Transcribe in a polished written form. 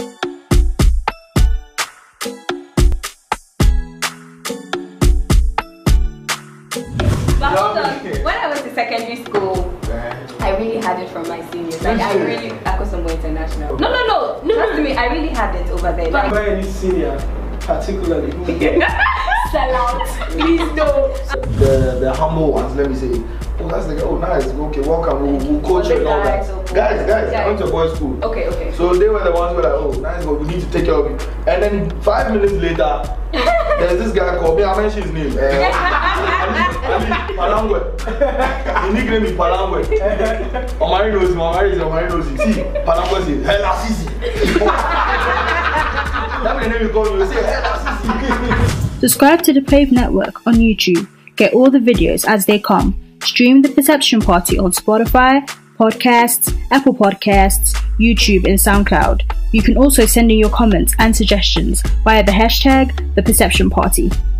But hold on, when I was in secondary school, I really had it from my seniors. Like I really, Akosombo International. No. Trust me, I really had it over there. Like any senior, particularly. Sell out, please no. The humble ones, let me say. Oh, that's the guy. Oh, nice. Okay, welcome. We'll coach you and all that. Guys, I went to a boys' school. Okay. So they were the ones who were like, oh, nice, but we need to take care of you. And then 5 minutes later, there's this guy called me. I mentioned his name. Palangwe. The nickname is Palangwe. Omari knows him. See, Palangwe says, Hella Sisi. That's the name you call me. You say, Hella Sisi. Subscribe to the Pave Network on YouTube. Get all the videos as they come. Stream The Perception Party on Spotify, Podcasts, Apple Podcasts, YouTube and SoundCloud. You can also send in your comments and suggestions via the hashtag The Perception Party.